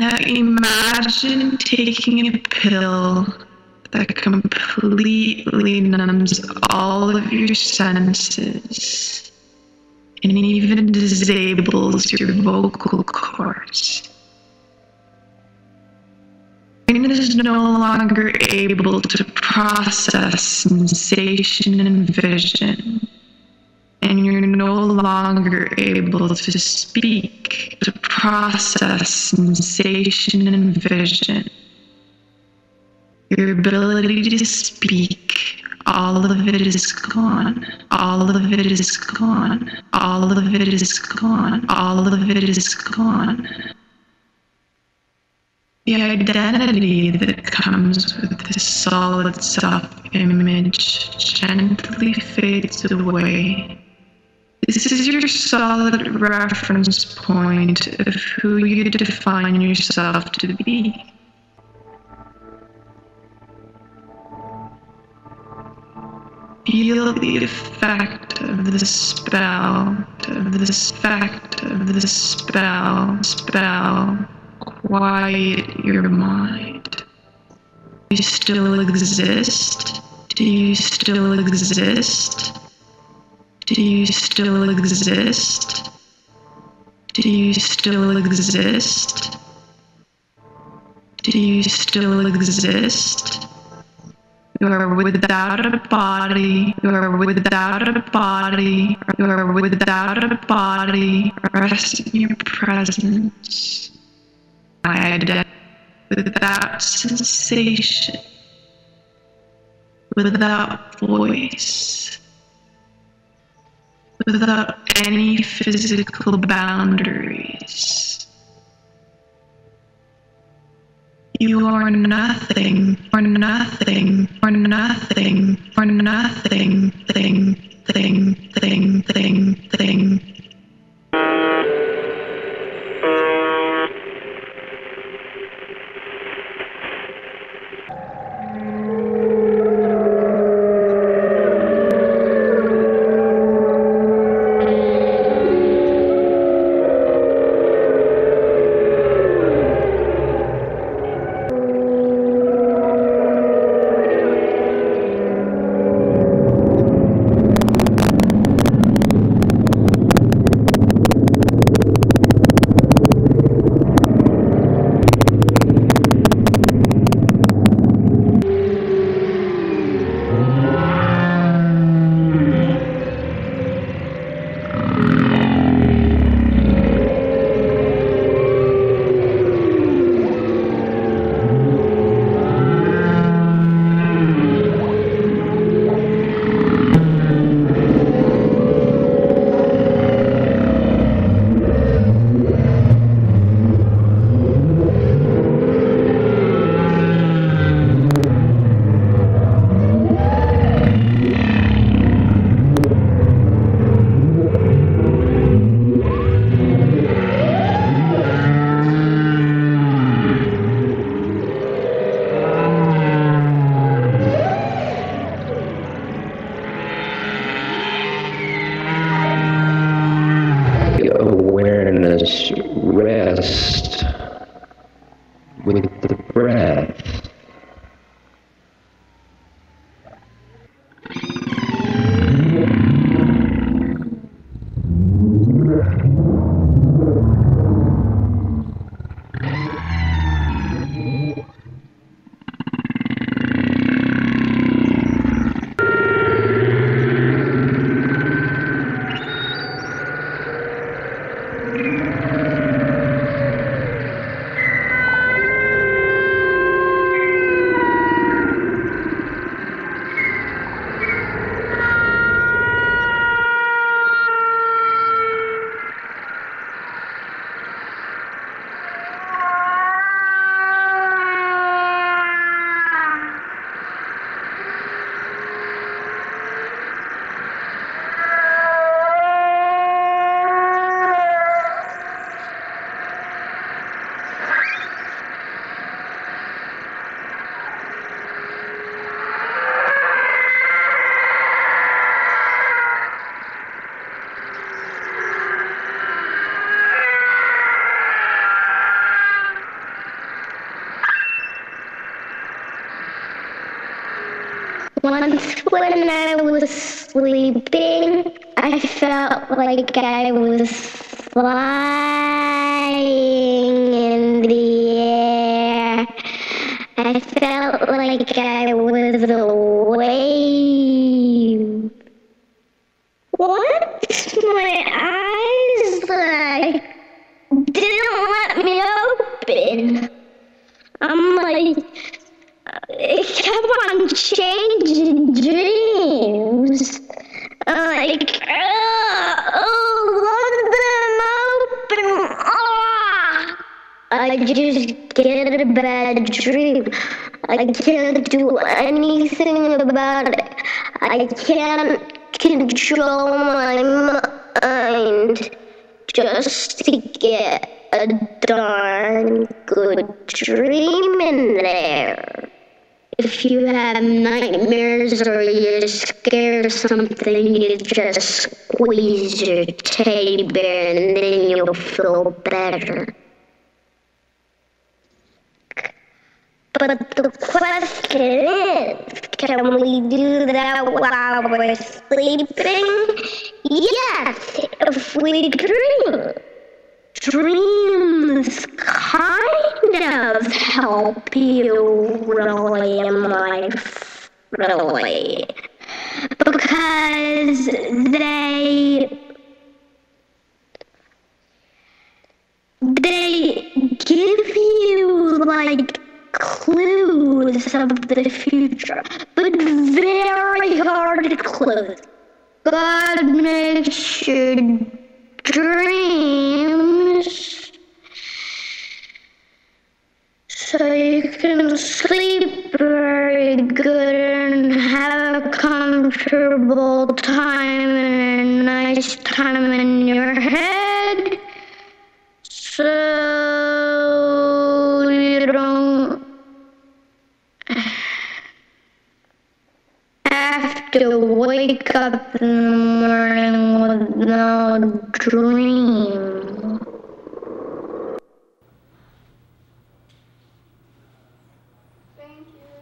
Now imagine taking a pill that completely numbs all of your senses and even disables your vocal cords. Your brain is no longer able to process sensation and vision, and you're no longer able to speak, to process sensation and vision. Your ability to speak, all of it is gone. All of it is gone. All of it is gone. All of it is gone. The identity that comes with this solid self-image gently fades away. This is your solid reference point of who you define yourself to be. Feel the effect of the spell, spell. Quiet your mind. Do you still exist? Do you still exist? Do you still exist? Do you still exist? Do you still exist? You are without a body. You are without a body. You are without a body. Rest in your presence. Without sensation, without voice, without any physical boundaries. You are nothing, or nothing, or nothing, or nothing, thing. Rest with the breath. when I was sleeping, I felt like I was flying in the air. I felt like I was a wave. Once my eyes didn't let me open. I'm like, it kept on changing dreams. Like, let them open. I just get a bad dream. I can't do anything about it. I can't control my mind just to get a darn good dream in there. If you have nightmares or you're scared of something, you just squeeze your teddy bear and then you'll feel better. But the question is, can we do that while we're sleeping? Yes, if we dream. Dreams kind of help you really in life, really. Because they give you like clues of the future, but very hard clues. God makes your dreams so you can sleep very good and have a comfortable time and a nice time in your head, so you don't have to wake up in the morning with no dream. Thank you.